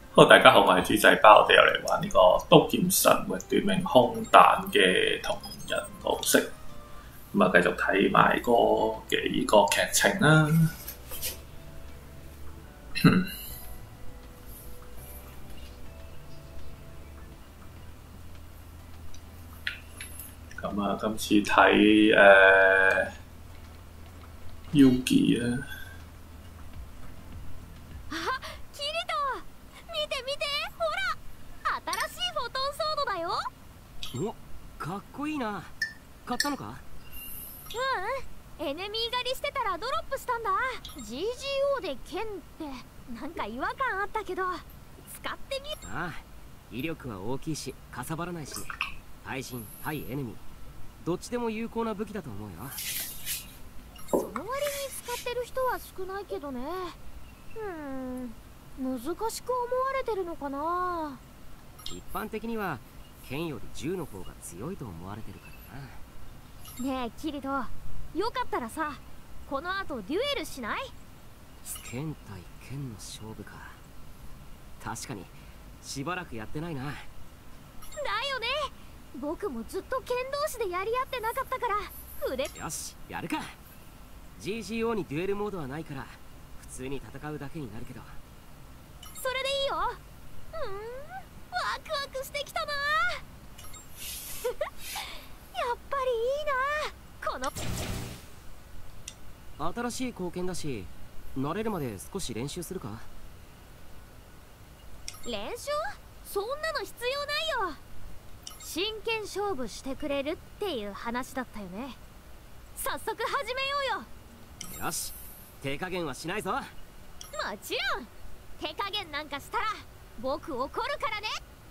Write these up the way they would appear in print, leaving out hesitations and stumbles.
好，大家好，我係豬仔包，我哋又嚟玩呢個刀劍神域奪命空彈嘅同人模式。咁啊，繼續睇埋個幾個劇情啦。咁啊，今次睇Yugi 啊。 キリト、見て見て、ほら、新しいフォトンソードだよ。 お、かっこいいな。買ったのか？ エネミー狩りしてたらドロップしたんだ。 GGO で剣ってなんか違和感あったけど、使ってみ。 ああ、威力は大きいしかさばらないし、対人対エネミーどっちでも有効な武器だと思うよ。 その割に使ってる人は少ないけどね。難しく思われてるのかな。 一般的には剣より銃の方が強いと思われてるからな。ねえキリト、よかったらさ、この後デュエルしない？ 剣対剣の勝負か。確かにしばらくやってないな。だよね、僕もずっと剣同士でやり合ってなかったから腕。 よし、やるか。 GGO にデュエルモードはないから普通に戦うだけになるけど。 それでいいよ。ワクワクしてきたな。やっぱりいいな、この。新しい貢献だし、慣れるまで少し練習するか。 練習？そんなの必要ないよ。真剣勝負してくれるっていう話だったよね。早速始めようよ。 よし、手加減はしないぞ。もちろん。手加減なんかしたら僕怒るからね。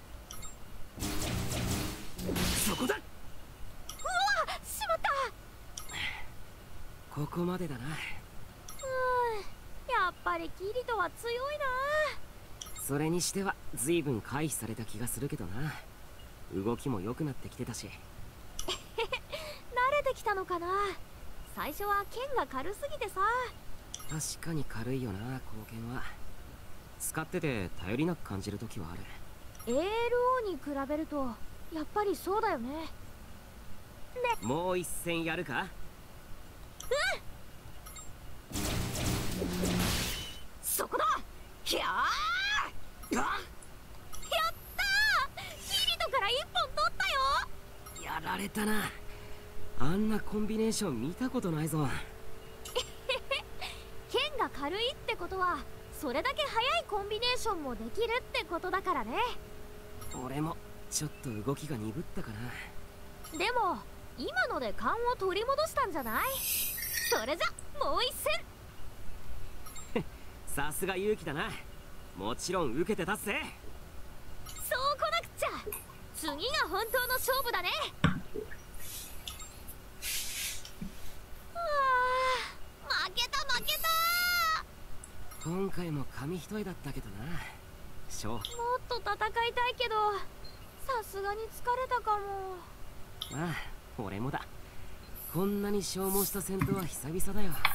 そこだ。うわ、 しまった。 ここまでだな。 やっぱりキリトは強いな。 それにしては随分回避された気がするけどな。動きも良くなってきてたし。 慣れてきたのかな。最初は剣が軽すぎてさ。 確かに軽いよな、貢献は。使ってて頼りなく感じる時はある。 ALO に比べるとやっぱりそうだよね。 もう一戦やるか。 そこだ。ひゃー、やったー。キリトから一本取ったよ。 やられたな。あんなコンビネーション見たことないぞ。 剣が軽いってことはそれだけ速いコンビネーションもできるってことだからね。 俺もちょっと動きが鈍ったかな。 でも今ので勘を取り戻したんじゃない？それじゃもう一戦。 さすが勇気だな。もちろん受けて立つぜ。 そうこなくっちゃ。次が本当の勝負だね。負けた。 今回も紙一重だったけどな。もっと戦いたいけどさすがに疲れたかも。 ああ、俺もだ。こんなに消耗した戦闘は久々だよ。 あ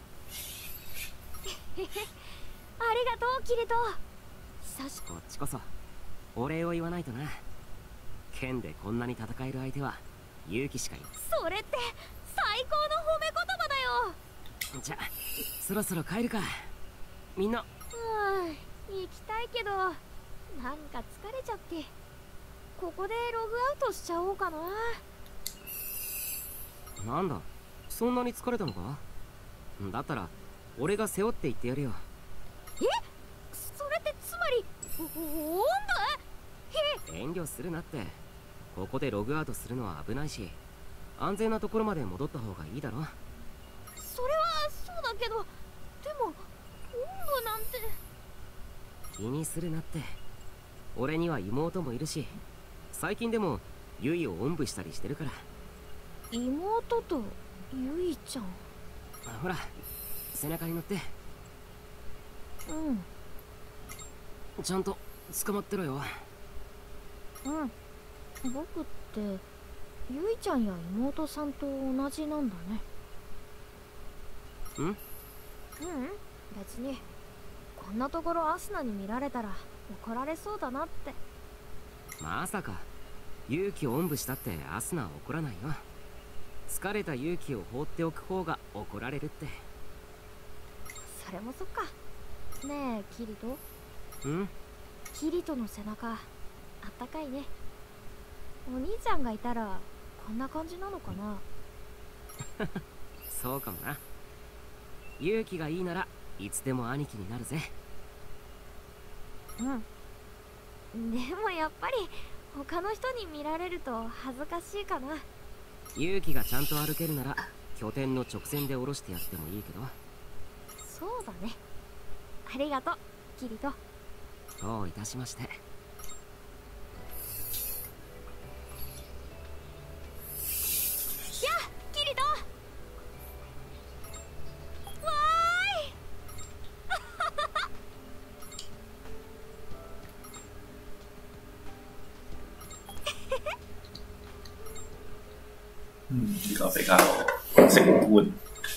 りがとうキリト。 こっちこそお礼を言わないとな。剣でこんなに戦える相手は勇気しかいない。 それって最高の褒め言葉だよ。 じゃあそろそろ帰るか。みんな。 行きたいけどなんか疲れちゃって、ここでログアウトしちゃおうかな。 なんだ、そんなに疲れたのか。だったら俺が背負って行ってやるよ。 それってつまりおんぶ？ 遠慮するなって。ここでログアウトするのは危ないし、安全なところまで戻った方がいいだろ。 それはそうだけど、でもおんぶなんて。 気にするなって。俺には妹もいるし、最近でもユイをおんぶしたりしてるから。 妹とユイちゃん。 ほら、背中に乗って。ちゃんと捕まってろよ。 僕ってユイちゃんや妹さんと同じなんだね。別にこんなところアスナに見られたら怒られそうだなって。 まさか勇気をおんぶしたってアスナは怒らないよ。疲れた勇気を放っておく方が怒られるって。 それもそっか。ねえキリト。キリトの背中あったかいね。お兄ちゃんがいたらこんな感じなのかな。 そうかもな。勇気がいいならいつでも兄貴になるぜ。 でもやっぱり他の人に見られると恥ずかしいかな。 勇気がちゃんと歩けるなら拠点の直線で降ろしてやってもいいけど。 そうだね。ありがとうキリト。 どういたしまして。やあキリト。わ呢個比較直觀。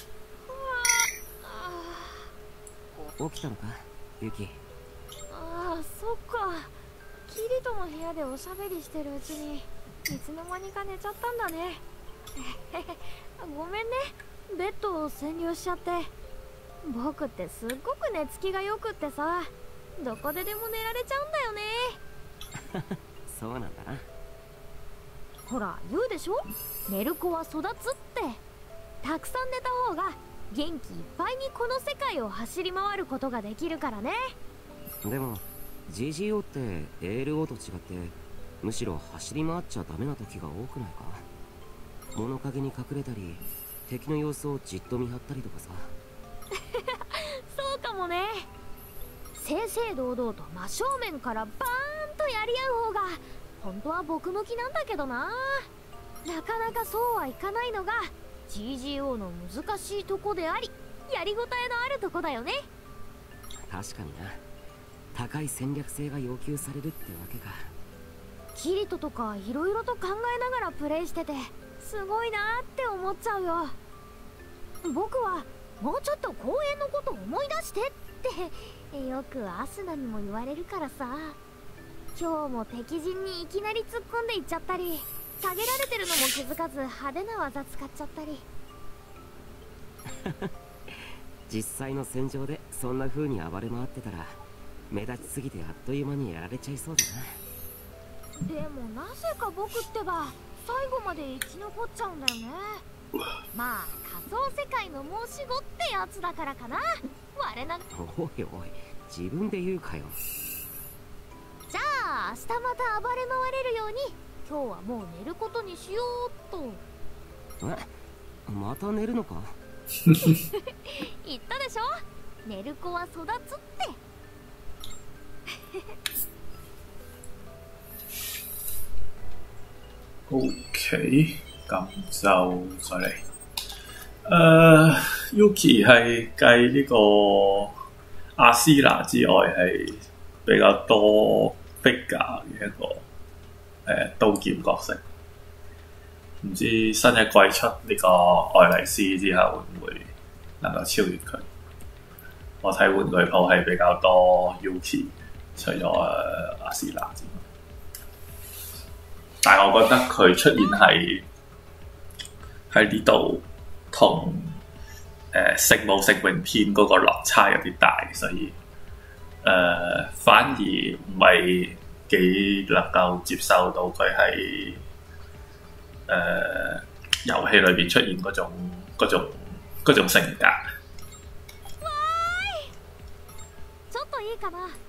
起きたのかユキ。 ああそっか。キリトの部屋でおしゃべりしてるうちにいつの間にか寝ちゃったんだね。ごめんね、ベッドを占領しちゃって。僕ってすっごく寝つきがよくってさ、どこででも寝られちゃうんだよね。 そうなんだな。 ほら言うでしょ、寝る子は育つって。たくさん寝た方が元気いっぱいにこの世界を走り回ることができるからね。 でも GGO って ALO と違ってむしろ走り回っちゃダメな時が多くないか。物陰に隠れたり敵の様子をじっと見張ったりとかさ。 そうかもね。正々堂々と真正面からバーンとやり合う方が本当は僕向きなんだけどな。なかなかそうはいかないのが GGO の難しいとこであり、やりごたえのあるとこだよね。 確かにな。高い戦略性が要求されるってわけか。 キリトとかいろいろと考えながらプレイしててすごいなって思っちゃうよ。僕はもうちょっと公園のこと思い出してってよくアスナにも言われるからさ。今日も敵陣にいきなり突っ込んでいっちゃったり、下げられてるのも気づかず派手な技使っちゃったり。 実際の戦場でそんな風に暴れ回ってたら目立ちすぎてあっという間にやられちゃいそうだな。 でもなぜか僕ってば最後まで生き残っちゃうんだよね。まあ仮想世界の申し子ってやつだからかな。我な。 おいおい自分で言うかよ。 じゃあ明日また暴れ回れるように今日はもう寝ることにしようっと。 また寝るのか。 言ったでしょ、寝る子は育つって。 OK， 咁就再嚟。Yuki 係繼呢個阿斯娜之外係比較多 figure 嘅一個刀劍角色。唔知新一季出呢個愛麗絲之後會唔會能夠超越佢？我睇玩具鋪係比較多 Yuki， 除咗阿斯娜之外。但係我覺得佢出現喺呢度同聖母聖詠篇嗰個落差有啲大，所以反而唔係幾能夠接受到佢係遊戲裏邊出現嗰種性格。 わーい、ちょっといいかな。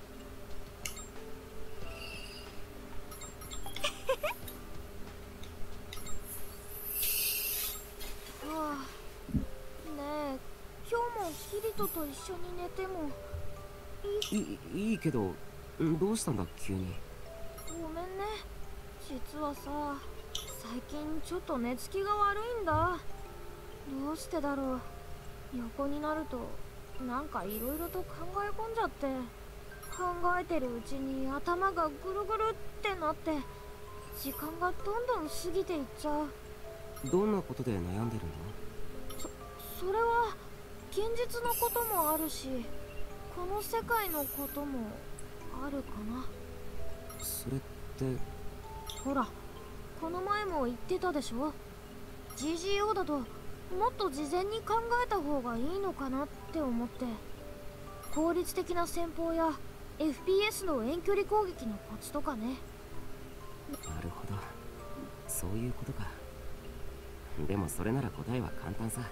ねえ、今日もキリトと一緒に寝てもいいけど、どうしたんだ急に。 ごめんね。実はさ、最近ちょっと寝つきが悪いんだ。どうしてだろう。横になるとなんかいろいろと考え込んじゃって、考えてるうちに頭がぐるぐるってなって時間がどんどん過ぎていっちゃう。 どんなことで悩んでるんだ？ それは現実のこともあるし、この世界のこともあるかな。 それってほら、この前も言ってたでしょ。 GGO だともっと事前に考えた方がいいのかなって思って。効率的な戦法や FPS の遠距離攻撃のコツとかね。 なるほど、そういうことか。でもそれなら答えは簡単さ。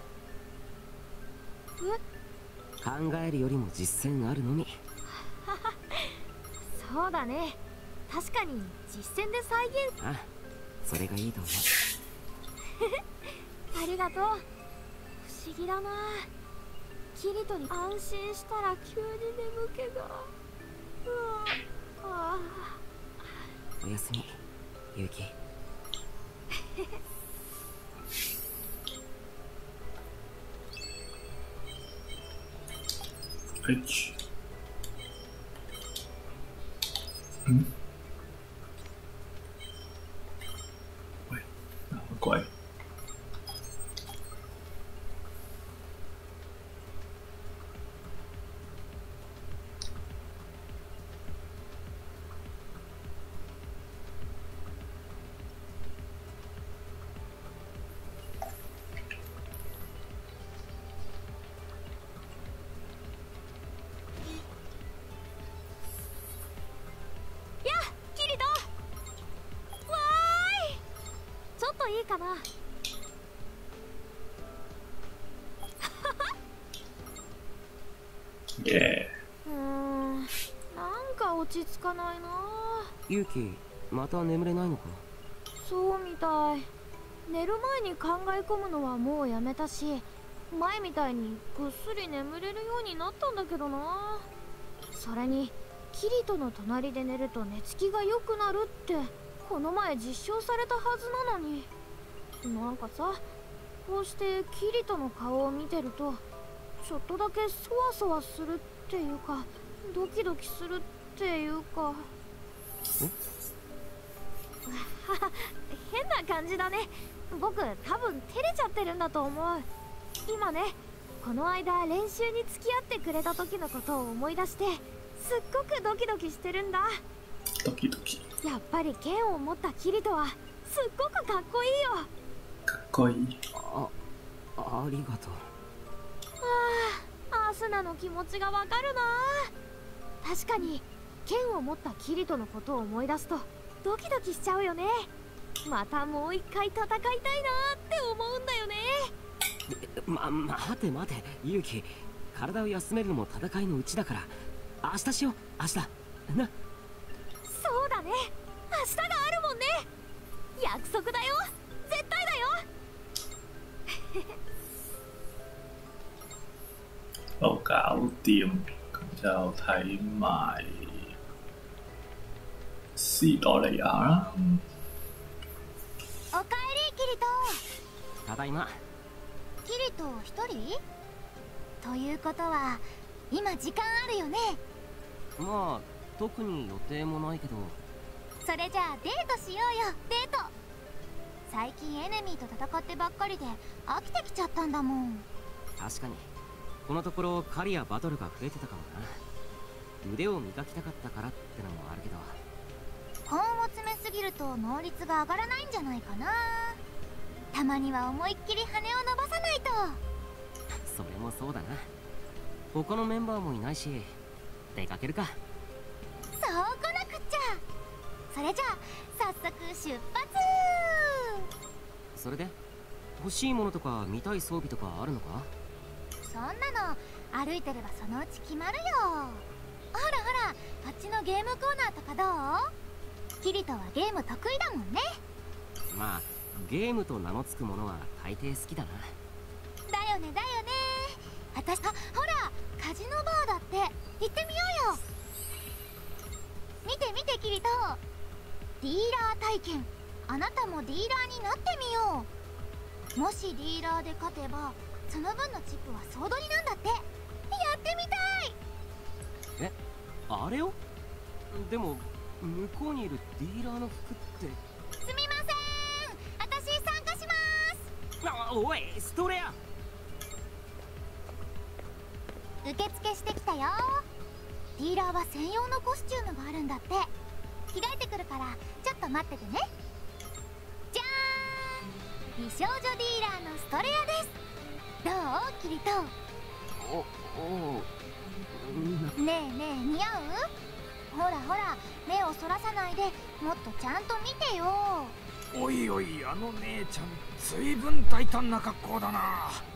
考えるよりも実践あるのみ。 そうだね、確かに実践で再現。 ああ、それがいいと思う。 ありがとう。不思議だな。キリトに安心したら急に眠気が。 おやすみ、ユキ。 はい。嗯，喂，哪个怪？ いいかな。なんか落ち着かないな。 ユキ、また眠れないのか？ そうみたい。寝る前に考え込むのはもうやめたし、前みたいにぐっすり眠れるようになったんだけどな。それにキリトの隣で寝ると寝つきが良くなるってこの前実証されたはずなのに。なんかさ、こうしてキリトの顔を見てるとちょっとだけそわそわするっていうか、ドキドキするっていうか。変な感じだね。僕多分照れちゃってるんだと思う。今ね、この間練習に付き合ってくれた時のことを思い出してすっごくドキドキしてるんだ。 ドキドキ。 やっぱり剣を持ったキリトはすっごくかっこいいよ。 かっこいい。 ありがとう。 アスナの気持ちがわかるな。確かに剣を持ったキリトのことを思い出すとドキドキしちゃうよね。またもう一回戦いたいなって思うんだよね。 待てユキ、体を休めるのも戦いのうちだから明日しよう。明日な。 そうだね、明日があるもんね。約束だよ、絶対だよ。 都搞掂，咁就睇埋斯多利亞啦。 おかえりキリト。 ただいま。 キリト一人？ということは今時間あるよね。 まあ特に予定もないけど。 それじゃあデートしようよ、デート。最近エネミーと戦ってばっかりで飽きてきちゃったんだもん。 確かにこのところ狩りやバトルが増えてたかもな。腕を磨きたかったからってのもあるけど、 根を詰めすぎると能率が上がらないんじゃないかな。たまには思いっきり羽を伸ばさないと。 それもそうだな。他のメンバーもいないし出かけるか。 そうこなくっちゃ。それじゃあ早速出発。 それで欲しいものとか見たい装備とかあるのか？ そんなの歩いてればそのうち決まるよ。ほらほら、あっちのゲームコーナーとかどう？キリトはゲーム得意だもんね。 まあゲームと名の付くものは大抵好きだな。 だよねだよね。私、ほらカジノバーだって。行ってみようよ。見て見てキリト、ディーラー体験。あなたもディーラーになってみよう。もしディーラーで勝てばその分のチップは総取りなんだって。やってみたい。 え、あれを？でも向こうにいるディーラーの服って。 すみません、私参加します。 おいストレア。 受付してきたよ。 ディーラーは専用のコスチュームがあるんだって。着替えてくるからちょっと待っててね。じゃーん、美少女ディーラーのストレアです。どうキリト。ねえねえ、似合う？ほらほら、目をそらさないでもっとちゃんと見てよ。 おいおい、あの姉ちゃんずいぶん大胆な格好だな。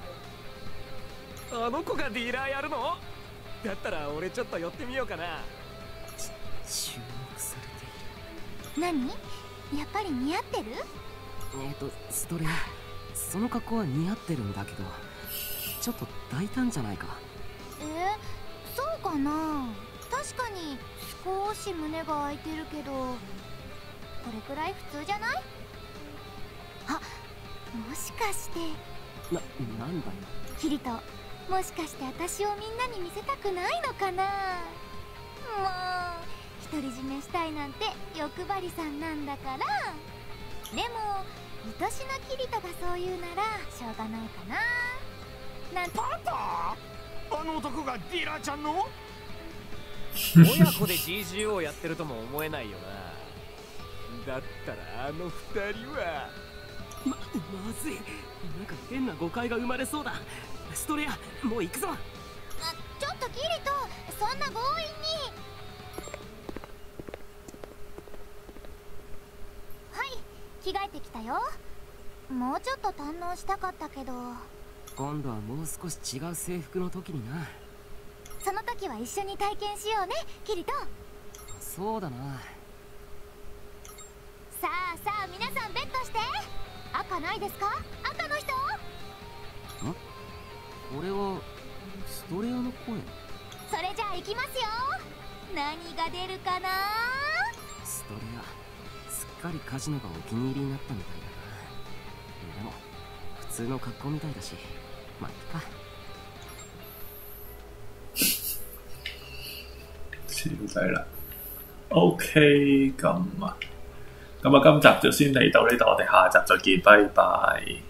あの子がディーラーやるの？だったら俺ちょっと寄ってみようかな。 注目されている。 何？やっぱり似合ってる？ ストレア、その格好は似合ってるんだけど、ちょっと大胆じゃないか。 そうかな。確かに少し胸が開いてるけど、これくらい普通じゃない？あ、もしかしてなんだよキリト、もしかして私をみんなに見せたくないのかな。もう独り占めしたいなんて欲張りさんなんだから。でも愛しのキリトがそう言うならしょうがないかな。なんて。 パパ、あの男がディーラーちゃんの？ 親子で GGO やってるとも思えないよな。だったらあの二人はまずい。なんか変な誤解が生まれそうだ。ストレア、もう行くぞ。 ちょっとキリト、そんな強引に。はい、着替えてきたよ。もうちょっと堪能したかったけど。 今度はもう少し違う制服の時にな。 その時は一緒に体験しようね、キリト。 そうだな。 さあさあ、皆さんベットして。赤ないですか？赤の人。 これはストレアの声。 それじゃあ行きますよ。何が出るかな。 ストレア、すっかりカジノがお気に入りになったみたいだな。でも普通の格好みたいだし、まあいいか。 超低啦。OK，咁啊，今集就先嚟到呢度，我哋下集再見，拜拜。